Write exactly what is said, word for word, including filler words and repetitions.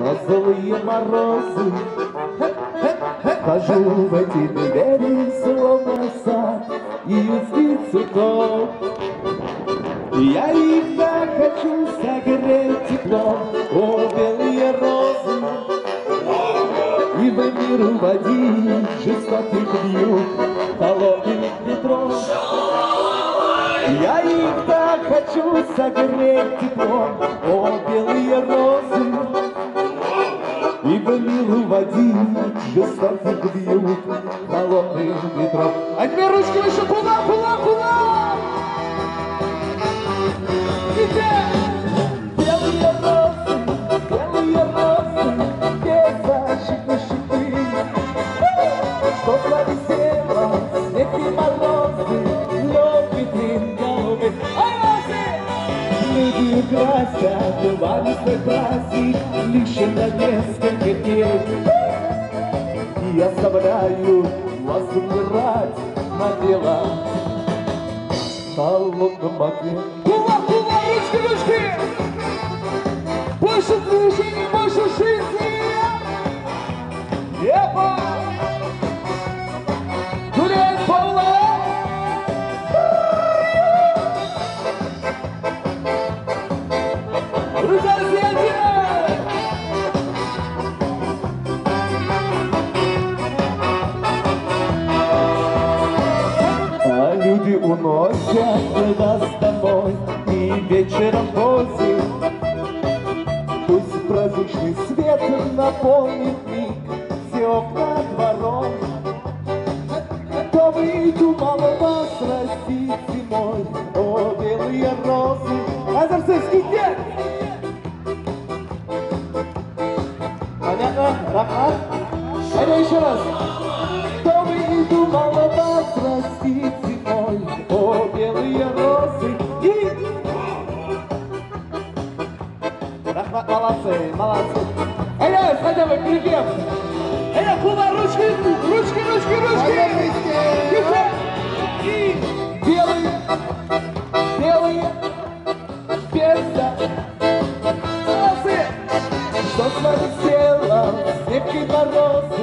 злые морозы. Хожу в эти двери, словно сад июльских цветов. Я их так хочу согреть теплом, о, белые розы. И в мир уводить жестоких вьюг, холодных ветров. Я их так хочу согреть теплом, о, белые розы. И в мир уводить жестоких вьюг, холодных ветров. А теперь ручки выше, куда, куда, куда? Белые розы, белые розы, беззащитные щиты, что слависела снег и морозы, лед витрин голубых. Люди красят вами свой праздник лишь на несколько дней и оставляют вас умирать на делах в холодном огне. Ручки, ручки! Больше движений, больше жизни! Епа! Гуляет полно! Разозьете! А люди уносят нас домой. И вечером поздним пусть праздничный свет наполнит миг все окна дворов. То выйду мало вас растить зимой, о, белые розы. Азерцевский дед! Понятно? Ага. Это еще раз. То выйду мало вас растить зимой, о, белые розы. И молодцы, молодцы. Эй, хотя бы припев. Эй, куда ручки, ручки, ручки, ручки. И белый, белый, песня. Молодцы. Что с вами села, снег и мороз.